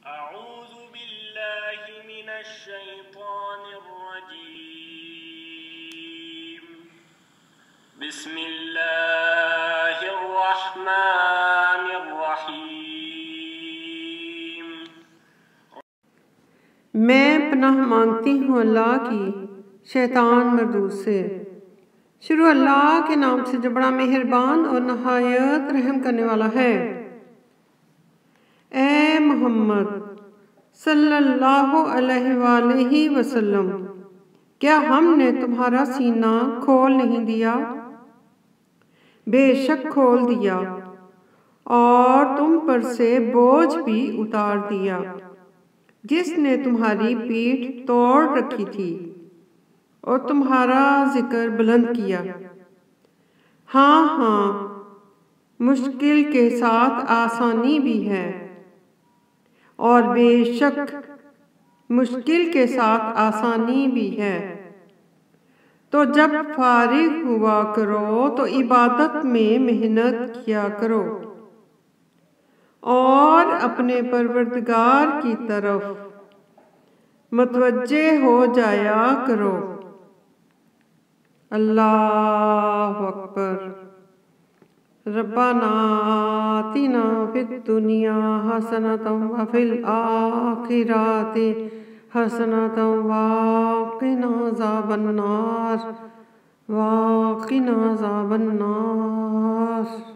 أعوذ بالله من الشيطان الرجيم بسم الله الرحمن الرحيم میں پناہ مانگتی ہوں اللہ کی شیطان مردود سے۔ شروع اللہ کے نام سے جو بڑا مہربان اور نہایت رحم کرنے والا ہے۔ اے محمد صلی اللہ علیہ وآلہ وسلم، کیا ہم نے تمہارا سینہ کھول نہیں دیا؟ بے شک کھول دیا اور تم پر سے بوجھ بھی اتار دیا جس نے تمہاری پیٹھ توڑ رکھی تھی اور تمہارا ذکر بلند کیا۔ ہاں ہاں، مشکل کے ساتھ آسانی بھی ہے، اور بے شک مشکل کے ساتھ آسانی بھی ہے۔ تو جب فارغ ہوا کرو تو عبادت میں محنت کیا کرو اور اپنے پروردگار کی طرف متوجہ ہو جایا کرو۔ اللہ اکبر۔ ربنا آتنا فی الدنیا حسنۃ وفی الآخرۃ حسنۃ وقنا عذاب النار۔